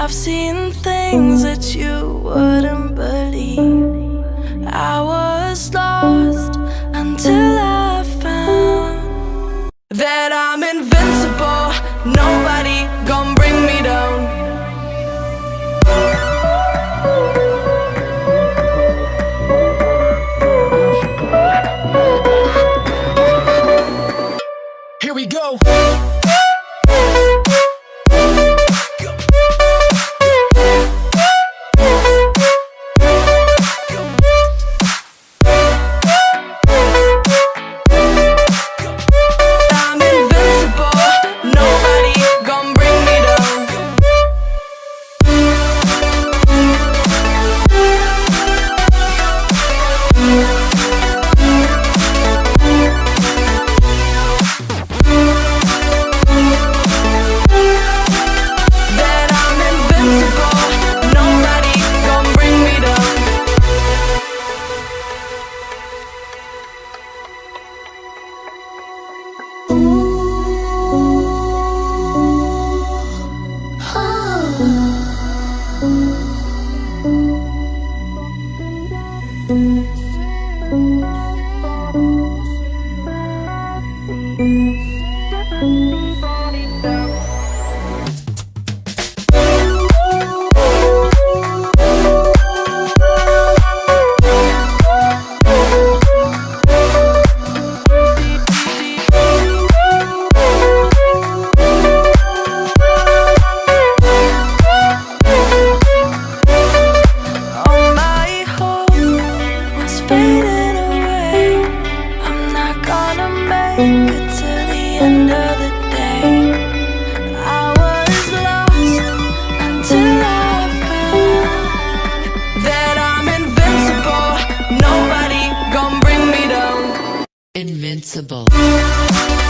I've seen things that you wouldn't believe. I was lost until I found that I'm invincible. Nobody gon' bring me down. Here we go. Invincible.